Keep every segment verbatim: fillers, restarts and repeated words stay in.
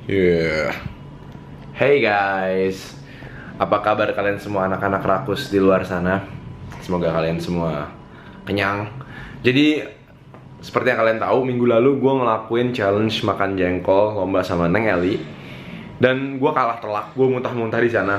Yeah. Hey guys, apa kabar kalian semua anak-anak rakus di luar sana? Semoga kalian semua kenyang. Jadi, seperti yang kalian tahu, minggu lalu gue ngelakuin challenge makan jengkol lomba sama Neng Eli. Dan gue kalah telak, gue muntah-muntah di sana.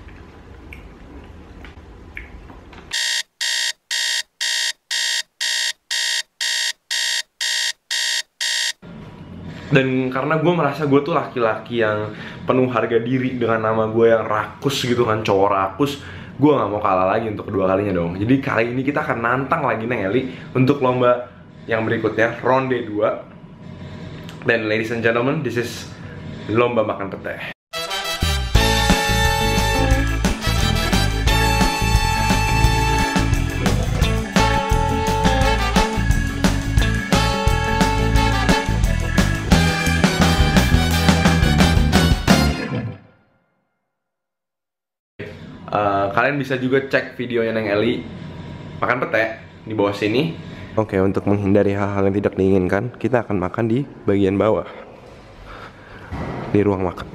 Dan karena gue merasa gue tuh laki-laki yang penuh harga diri dengan nama gue yang rakus gitu kan, cowok rakus, gue gak mau kalah lagi untuk kedua kalinya dong. Jadi kali ini kita akan nantang lagi Neng Eli untuk lomba yang berikutnya, ronde dua. Dan ladies and gentlemen, this is lomba makan pete. Uh, kalian bisa juga cek videonya Neng Eli makan pete di bawah sini. Oke, untuk menghindari hal-hal yang tidak diinginkan, kita akan makan di bagian bawah, di ruang makan,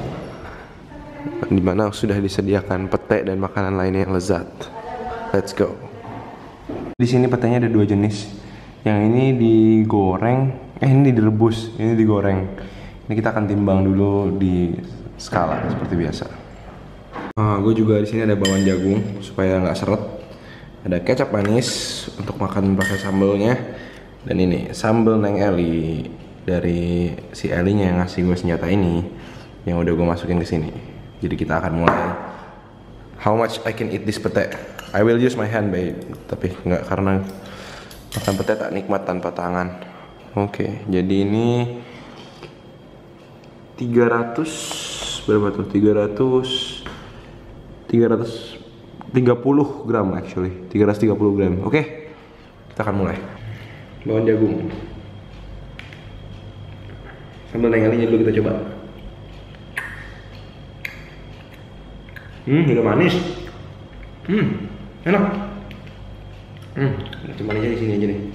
dimana sudah disediakan pete dan makanan lainnya yang lezat. Let's go. Di sini petenya ada dua jenis. Yang ini digoreng, eh ini direbus, ini digoreng. Ini kita akan timbang dulu di skala seperti biasa. Nah, gue juga di sini ada bawang jagung supaya nggak seret. Ada kecap manis untuk makan pakai sambelnya. Dan ini sambel Neng Eli dari si Elinya yang ngasih gue senjata ini, yang udah gue masukin ke sini. Jadi kita akan mulai. How much I can eat this pete? I will use my hand, babe. Tapi nggak, karena makan pete tak nikmat tanpa tangan. Oke, jadi ini tiga ratus berapa tuh? tiga ratus tiga ratus tiga puluh gram actually, tiga ratus tiga puluh gram. Oke, okay, kita akan mulai. Bawang jagung, sambal Neng Elinya dulu kita coba. Hmm, udah manis. Hmm, enak. Hmm, cuma aja di sini aja nih.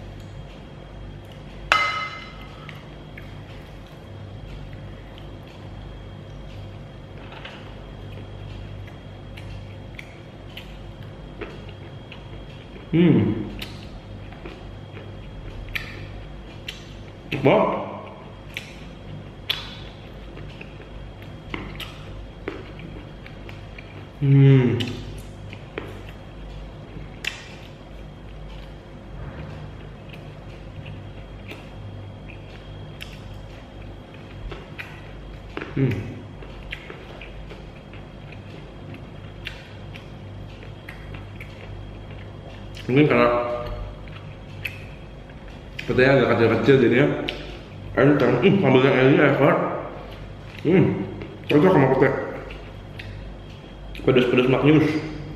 Hmm. Wow. Hmm. Hmm. Mungkin karena petenya agak kecil-kecil jadinya enak. Hmm, sambal yang ini enak. Hmm, cocok sama pete. Pedas-pedas maknyus.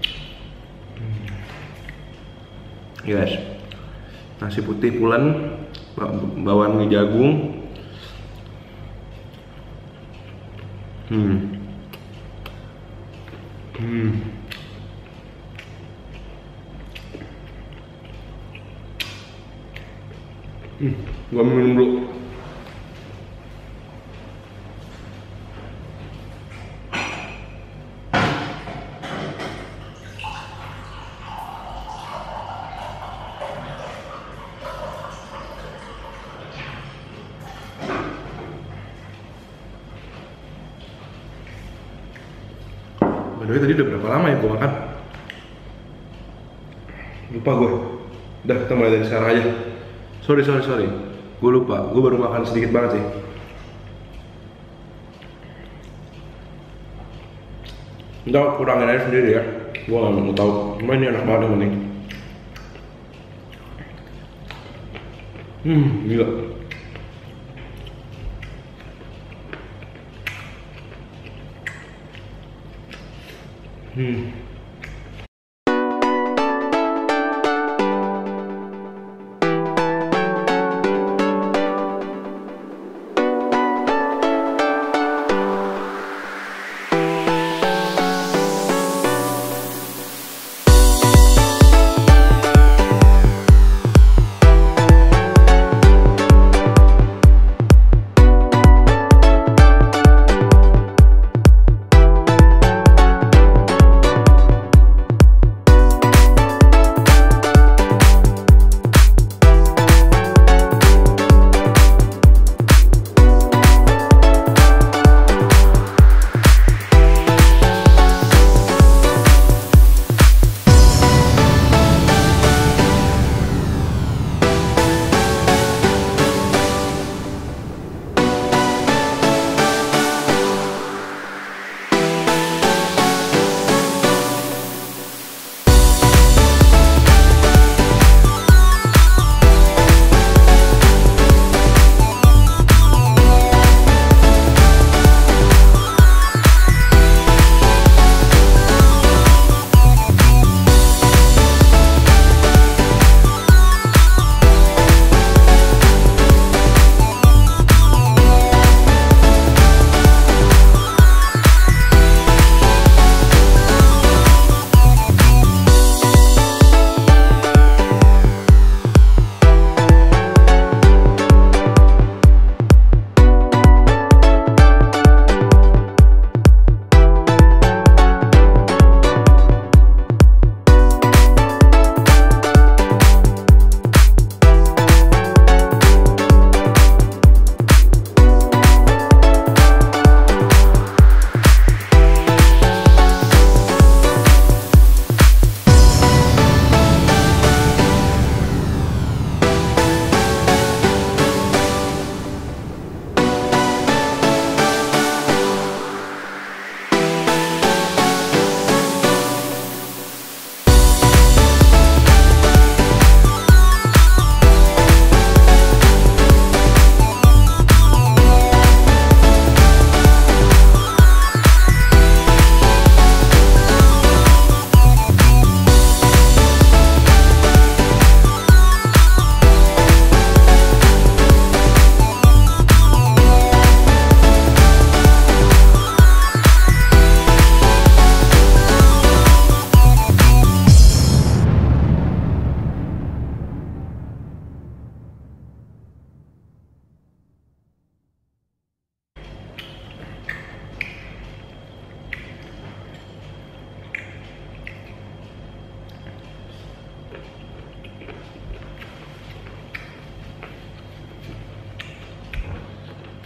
Guys, nasi putih pulen, bawaan jagung. Hmm. Hmm. Hmm, gua minum dulu. By the way, tadi udah berapa lama ya gua makan? Lupa gue. Udah, kita mulai dari sekarang aja. Sorry, sorry, sorry. Gue lupa, gue baru makan sedikit banget sih. Ntar kurangin aja sendiri ya. Gue gak mau tau. Cuma ini enak banget yang penting. Hmm, gila. Hmm.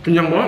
Kenyang banget.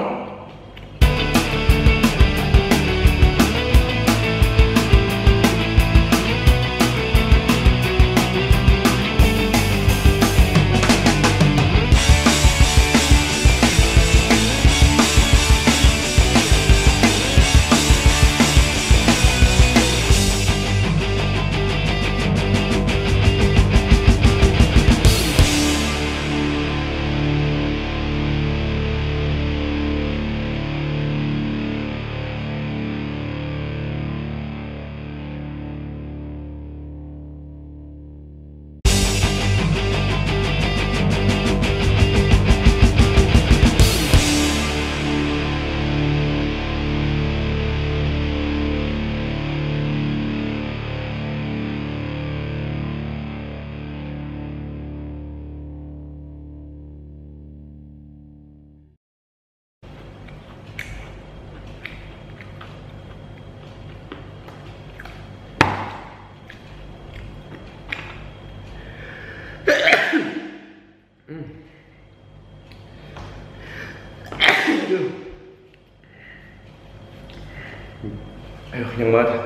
Ayo, kenyang banget.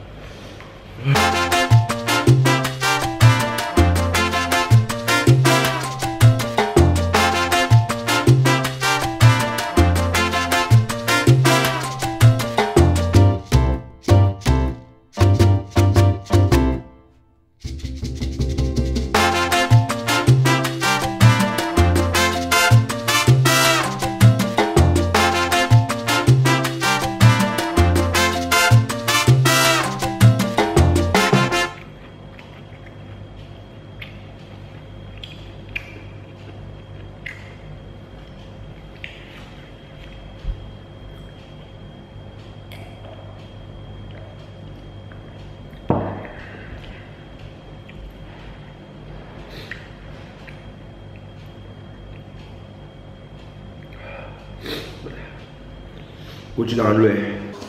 Gue cuci tangan dulu ya.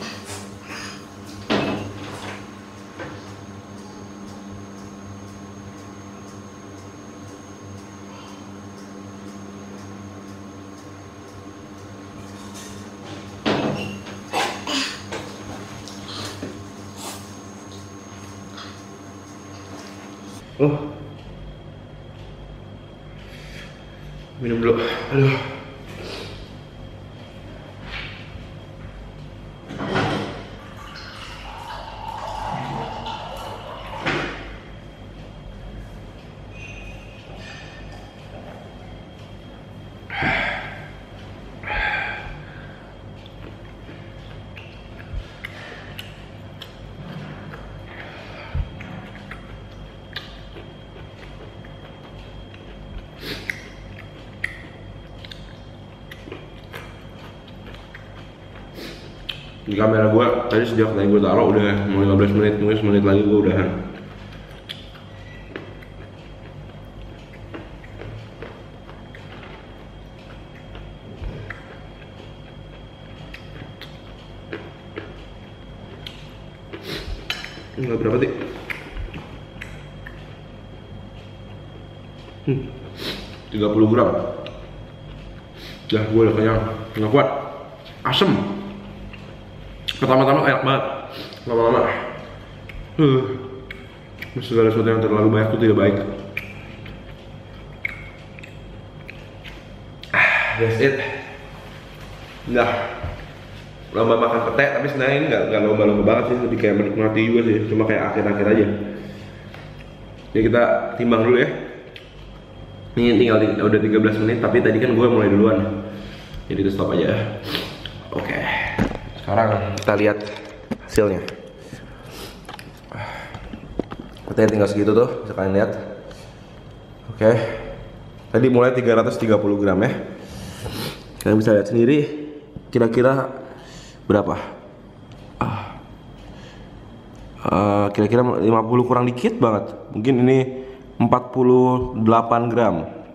Oh, minum dulu. Aduh. Di kamera gue tadi sejak tadi gue taruh udah mau lima belas menit, mungkin semenit lagi gue udahan. Enggak berapa sih? Hmm, tiga puluh gram. Dah gue udah kenyang, nggak kuat, asem. Pertama-tama enak banget, lama-lama uh, segala sesuatu yang terlalu banyak itu tidak baik. Ah, that's it. Nah, lomba makan pete, tapi sebenarnya ini nggak nggak lomba-lomba banget sih, lebih kayak menikmati juga sih, cuma kayak akhir-akhir aja. Jadi kita timbang dulu ya. Ini tinggal udah tiga belas menit, tapi tadi kan gue mulai duluan, jadi kita stop aja. Oke. Okay. Sekarang kita lihat hasilnya. Petenya tinggal segitu tuh, bisa kalian lihat. Oke. Tadi mulai tiga ratus tiga puluh gram ya. Kalian bisa lihat sendiri kira-kira berapa. Ah. Uh, kira-kira lima puluh kurang dikit banget. Mungkin ini empat puluh delapan gram.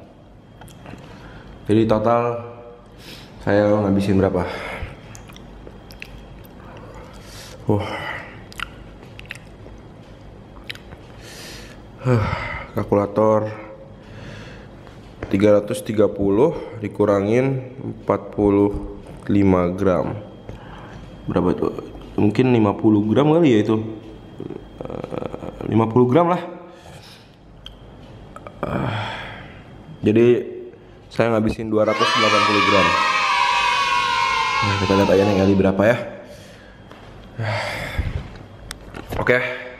Jadi total saya ngabisin berapa? Wah, uh, kalkulator tiga ratus tiga puluh dikurangin empat puluh lima gram. Berapa tuh? Mungkin lima puluh gram kali ya itu. Uh, lima puluh gram lah. Uh, jadi saya ngabisin dua ratus delapan puluh gram. Nah, kita lihat aja nih kali berapa ya. Oke. Okay.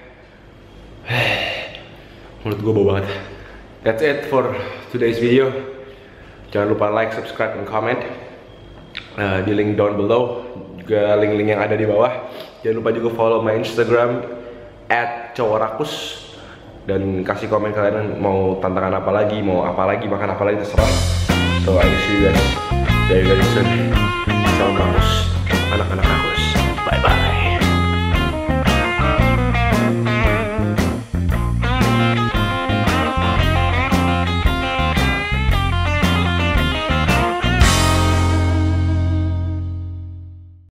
Mulut gue bau banget. That's it for today's video. Jangan lupa like, subscribe, and comment uh, di link down below, juga link-link yang ada di bawah. Jangan lupa juga follow my Instagram at coworakus, dan kasih komen kalian mau tantangan apa lagi, mau apa lagi, makan apa lagi, terserah. So I see you guys very very soon. Salam rakus, anak-anak rakus. Bye bye.